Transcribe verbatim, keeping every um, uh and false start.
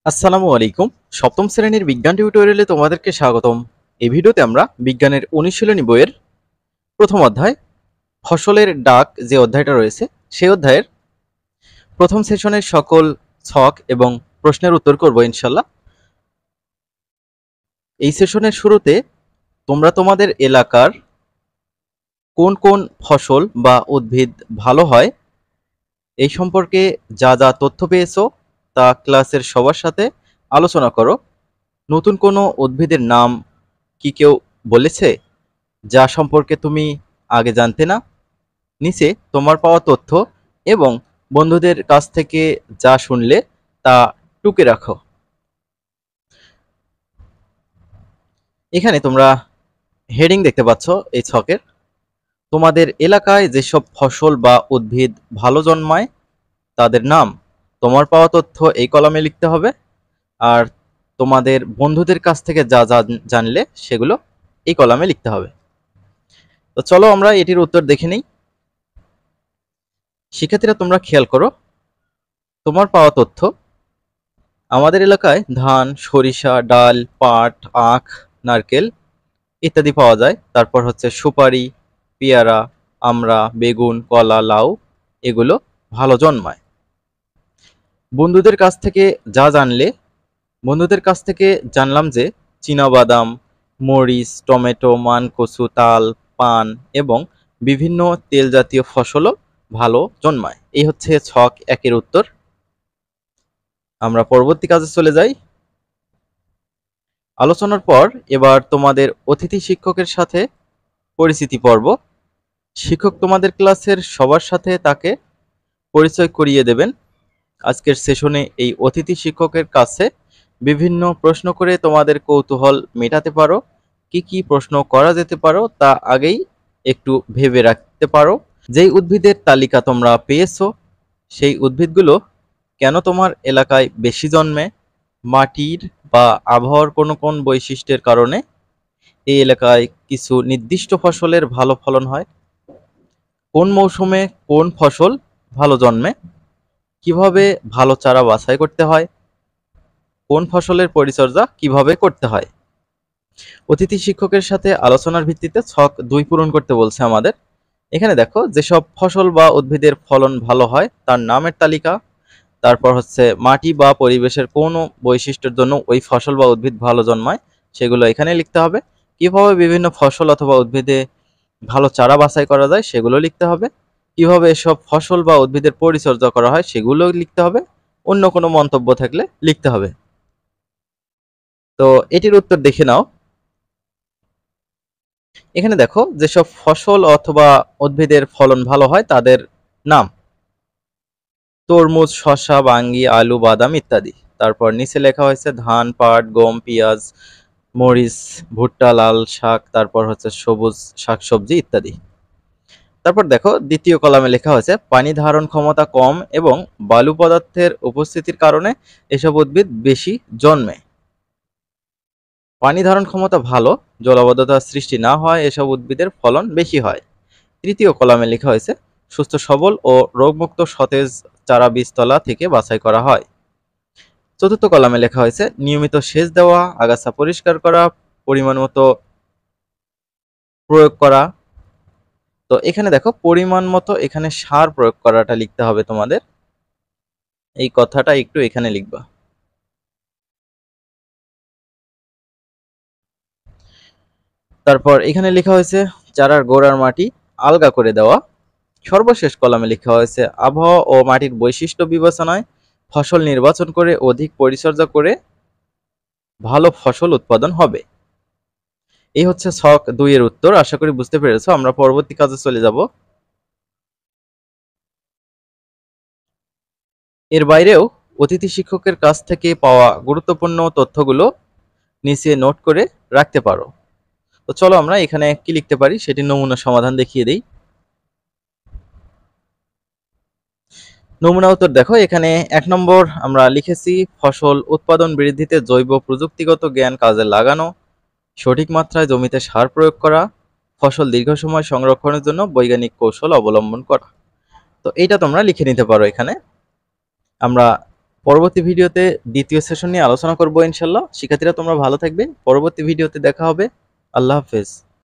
আসসালামু আলাইকুম। সপ্তম শ্রেণীর বিজ্ঞান টিউটোরিয়ালে তোমাদেরকে স্বাগতম। এই ভিডিওতে আমরা বিজ্ঞানের অনুশীলনী বইয়ের প্রথম অধ্যায় ফসলের ডাক যে অধ্যায়টা রয়েছে সেই অধ্যায়ের প্রথম সেশনের সকল ছক এবং প্রশ্নের উত্তর করব ইনশাল্লাহ। এই সেশনের শুরুতে তোমরা তোমাদের এলাকার কোন কোন ফসল বা উদ্ভিদ ভালো হয় এই সম্পর্কে যা যা তথ্য পেয়েছো তা ক্লাসের সবার সাথে আলোচনা করো। নতুন কোনো উদ্ভিদের নাম কি কেউ বলেছে যা সম্পর্কে তুমি আগে জানতে না? নিচে তোমার পাওয়া তথ্য এবং বন্ধুদের কাছ থেকে যা শুনলে তা টুকে রাখো। এখানে তোমরা হেডিং দেখতে পাচ্ছ এই ছকের। তোমাদের এলাকায় যেসব ফসল বা উদ্ভিদ ভালো জন্মায় তাদের নাম তোমার পাওয়া তথ্য এই কলামে লিখতে হবে, আর তোমাদের বন্ধুদের কাছ থেকে যা যা জানলে সেগুলো এই কলামে লিখতে হবে। তো চলো আমরা এটির উত্তর দেখে নিই। শিক্ষার্থীরা তোমরা খেয়াল করো, তোমার পাওয়া তথ্য আমাদের এলাকায় ধান, সরিষা, ডাল, পাট, আখ, নারকেল ইত্যাদি পাওয়া যায়। তারপর হচ্ছে সুপারি, পেয়ারা, আমড়া, বেগুন, কলা, লাউ এগুলো ভালো জন্মায়। বন্ধুদের কাছ থেকে যা জানলে, বন্ধুদের কাছ থেকে জানলাম যে চীনাবাদাম, মরিচ, টমেটো, মান কচু, তাল, পান এবং বিভিন্ন তেল জাতীয় ফসলও ভালো জন্মায়। এই হচ্ছে ছক একের উত্তর। আমরা পরবর্তী কাজে চলে যাই। আলোচনার পর এবার তোমাদের অতিথি শিক্ষকের সাথে পরিচিতি পর্ব। শিক্ষক তোমাদের ক্লাসের সবার সাথে তাকে পরিচয় করিয়ে দেবেন। আজকের সেশনে এই অতিথি শিক্ষকের কাছে বিভিন্ন প্রশ্ন করে তোমাদের কৌতূহল মেটাতে পারো। কি কি প্রশ্ন করা যেতে পারো তা আগেই একটু ভেবে রাখতে পারো। যেই উদ্ভিদের তালিকা তোমরা পেয়েছো সেই উদ্ভিদগুলো কেন তোমার এলাকায় বেশি জন্মে, মাটির বা আবহাওয়ার কোন কোন বৈশিষ্ট্যের কারণে এই এলাকায় কিছু নির্দিষ্ট ফসলের ভালো ফলন হয়, কোন মৌসুমে কোন ফসল ভালো জন্মে, কিভাবে ভালো চারা বাছাই করতে হয়, কোন ফসলের পরিচর্যা কিভাবে করতে হয়। অতিথি শিক্ষকের সাথে আলোচনার ভিত্তিতে ছক দুই পূরণ করতে বলছে আমাদের। এখানে দেখো যেসব ফসল বা উদ্ভিদের ফলন ভালো হয় তার নামের তালিকা, তারপর হচ্ছে মাটি বা পরিবেশের কোন বৈশিষ্ট্যের জন্য ওই ফসল বা উদ্ভিদ ভালো জন্মায় সেগুলো এখানে লিখতে হবে। কিভাবে বিভিন্ন ফসল অথবা উদ্ভিদে ভালো চারা বাছাই করা যায় সেগুলো লিখতে হবে। কিভাবে এসব ফসল বা উদ্ভিদের পরিচর্যা করা হয় সেগুলো লিখতে হবে। অন্য কোনো মন্তব্য থাকলে লিখতে হবে। তো এটির উত্তর দেখে নাও। এখানে দেখো যেসব ফসল অথবা উদ্ভিদের ফলন ভালো হয় তাদের নাম: তরমুজ, শসা, বাঙ্গি, আলু, বাদাম ইত্যাদি। তারপর নিচে লেখা হয়েছে ধান, পাট, গম, পেঁয়াজ, মরিচ, ভুট্টা, লাল শাক, তারপর হচ্ছে সবুজ শাকসবজি ইত্যাদি। তারপর দেখো দ্বিতীয় কলামে লেখা হয়েছে পানি ধারণ ক্ষমতা কম এবং বালু পদার্থের উপস্থিতির কারণে এসব উদ্ভিদ বেশি জন্মে। পানি ধারণ ক্ষমতা ভালো, জলাবদ্ধতার সৃষ্টি না হয় এসব উদ্ভিদের ফলন বেশি হয়। তৃতীয় কলামে লেখা হয়েছে সুস্থ সবল ও রোগমুক্ত সতেজ চারা বীজতলা থেকে বাছাই করা হয়। চতুর্থ কলামে লেখা হয়েছে নিয়মিত সেচ দেওয়া, আগাছা পরিষ্কার করা, পরিমাণ মতো প্রয়োগ করা। তো এখানে দেখো পরিমাণ মতো এখানে সার প্রয়োগ করাটা লিখতে হবে তোমাদের, এই কথাটা একটু এখানে লিখবা। তারপর এখানে লেখা হয়েছে চারার গোড়ার মাটি আলগা করে দেওয়া। সর্বশেষ কলামে লেখা হয়েছে আবহাওয়া ও মাটির বৈশিষ্ট্য বিবেচনায় ফসল নির্বাচন করে অধিক পরিচর্যা করে ভালো ফসল উৎপাদন হবে। এই হচ্ছে ছক দুই এর উত্তর। আশা করি বুঝতে পেরেছো। আমরা পরবর্তী কাজে চলে যাব। এর বাইরেও অতিথি শিক্ষকের কাছ থেকে পাওয়া গুরুত্বপূর্ণ তথ্যগুলো নিচে নোট করে রাখতে পারো। তো চলো আমরা এখানে কি লিখতে পারি সেটি নমুনা সমাধান দেখিয়ে দেই। নমুনা উত্তর দেখো, এখানে এক নম্বর আমরা লিখেছি ফসল উৎপাদন বৃদ্ধিতে জৈব প্রযুক্তিগত জ্ঞান কাজে লাগানো, সঠিক মাত্রায় জমিতে সার প্রয়োগ করা, ফসল দীর্ঘ সময় সংরক্ষণের জন্য বৈজ্ঞানিক কৌশল অবলম্বন করা। তো এইটা তোমরা লিখে নিতে পারো। এখানে আমরা পরবর্তী ভিডিওতে দ্বিতীয় সেশন নিয়ে আলোচনা করব ইনশাল্লাহ। শিক্ষার্থীরা তোমরা ভালো থাকবে, পরবর্তী ভিডিওতে দেখা হবে। আল্লাহ হাফেজ।